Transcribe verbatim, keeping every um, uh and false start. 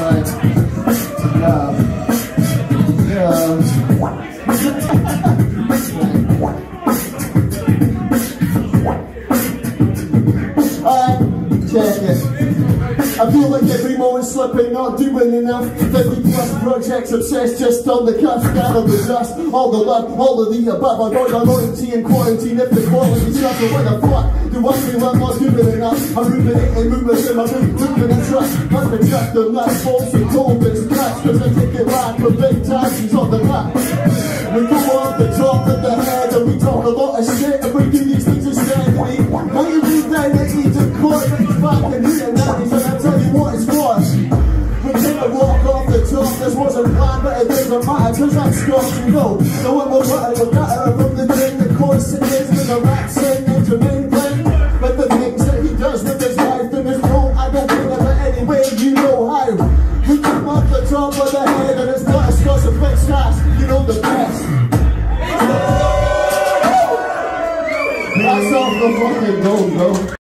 Right. Yeah. Yeah. Alright, check it. I feel like every moment's slipping, not doing enough. fifty plus projects, obsessed just on the cuff. Gather the dust, all the love, all of the above. I got my loyalty in quarantine if the quality sucks. So where the fuck do I feel I'm not doing enough? I'm ruminating movements in my room, moving and trust. Must be just the nuts, bolts and Tobin's cuts. Cause I take it right for big taxis on the map. We go off the top of the head and we talk a lot of shit and we do these things insteadly. Now you move down the eat and court, back and Hootenannys, and I tell you what it's for. We take a walk off the top, this wasn't planned, but it doesn't matter, cause I'm Scotch, you know. No one will matter, we'll matter from the thing, the chorus it is, with the rap sing, and Jermaine Glenn. But the things that he does with his life and his role, I don't think of it anyway, you know how. We come off the top of the head, and it's not a Scots and fixed shots, you know the best. That's off the fucking dome, bro.